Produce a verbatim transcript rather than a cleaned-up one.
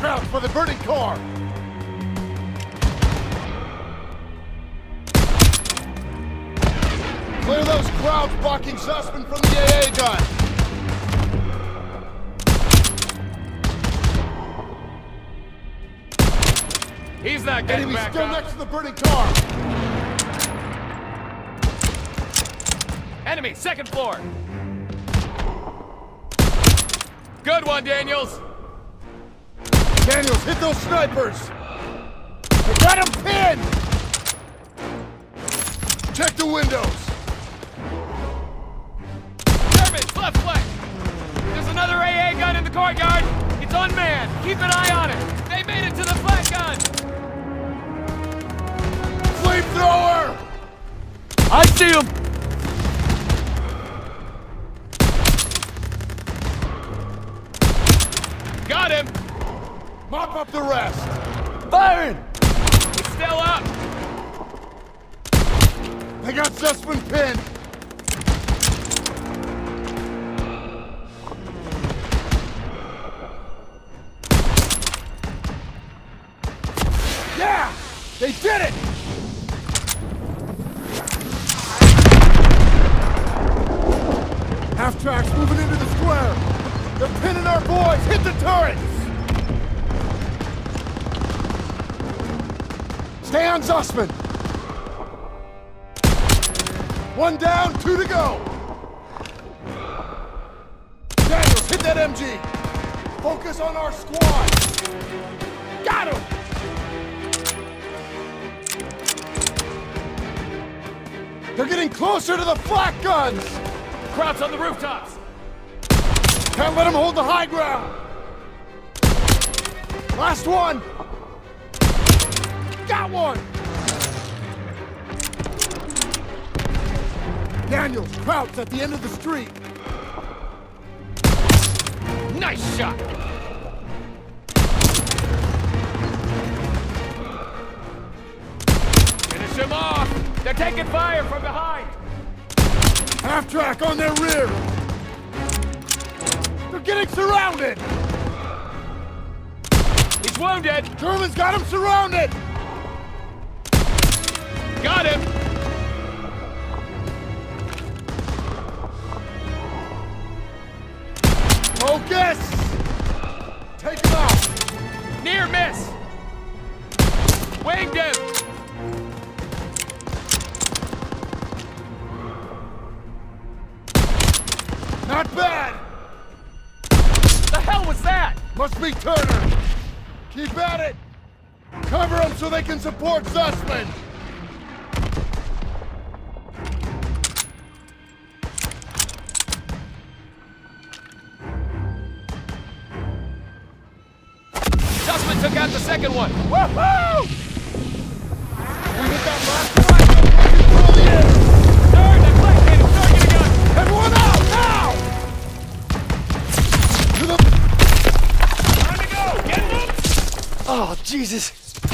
Crouch for the burning car! Clear those crowds blocking Zussman from the A A gun! He's not getting Enemy back still up. next to the burning car! Enemy, second floor! Good one, Daniels! Daniels, hit those snipers! I got him pinned! Check the windows! Germans, left flank! There's another A A gun in the courtyard! It's unmanned! Keep an eye on it! They made it to the flat gun! Flamethrower! I see him! Got him! Mop up the rest! Firing! He's still up! They got Zussman pinned! Yeah! They did it! Half-tracks moving into the square! They're pinning our boys! Hit the turrets! Stay on Zussman! One down, two to go! Daniels, hit that M G! Focus on our squad! Got him! They're getting closer to the flak guns! Crowds on the rooftops! Can't let them hold the high ground! Last one! Got one! Daniels, crouch at the end of the street! Nice shot! Finish him off! They're taking fire from behind! Half-track on their rear! They're getting surrounded! He's wounded! Germans got him surrounded! Got him! Focus! Take him out! Near miss! Winged him! Not bad! The hell was that? Must be Turner! Keep at it! Cover them so they can support Zussman! Zussman took out the second one! Woohoo! We hit that last one! Control the air! Third, I'm flanking! Target a gun! Everyone out, now! To the... Time to go! Get them! Oh, Jesus!